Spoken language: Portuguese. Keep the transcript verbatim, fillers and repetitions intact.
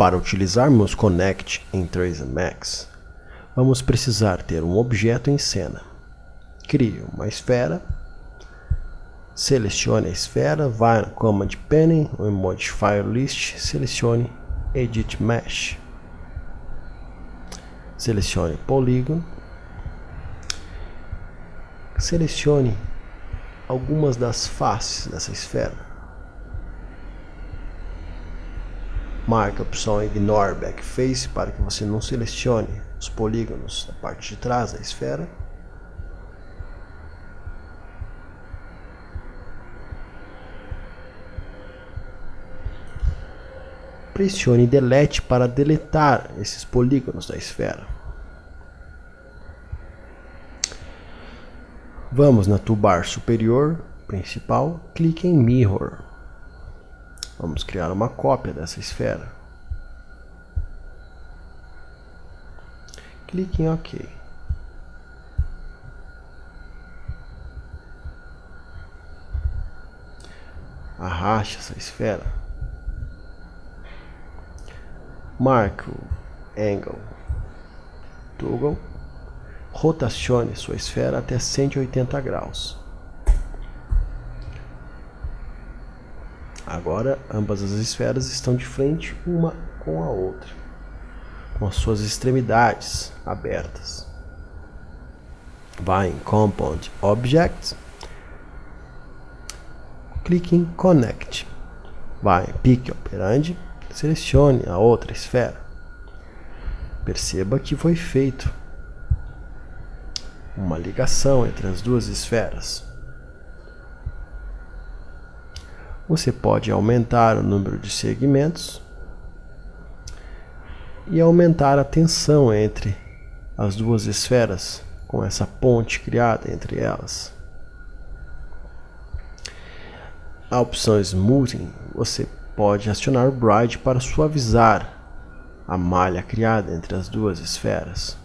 Para utilizarmos Connect em Tracer Max, vamos precisar ter um objeto em cena. Crie uma esfera, selecione a esfera, vá no Command Panel ou em Modifier List, selecione Edit Mesh. Selecione Polígono, selecione algumas das faces dessa esfera. Marque a opção Ignore Backface para que você não selecione os polígonos da parte de trás da esfera. Pressione Delete para deletar esses polígonos da esfera. Vamos na toolbar superior principal, clique em Mirror. Vamos criar uma cópia dessa esfera. Clique em OK. Arraste essa esfera. Marque o Angle Toggle. Rotacione sua esfera até cento e oitenta graus. Agora, ambas as esferas estão de frente uma com a outra, com as suas extremidades abertas. Vá em Compound Object, clique em Connect. Vá em Pick Operand, selecione a outra esfera. Perceba que foi feito uma ligação entre as duas esferas. Você pode aumentar o número de segmentos e aumentar a tensão entre as duas esferas com essa ponte criada entre elas. A opção Smoothing, você pode acionar o Bride para suavizar a malha criada entre as duas esferas.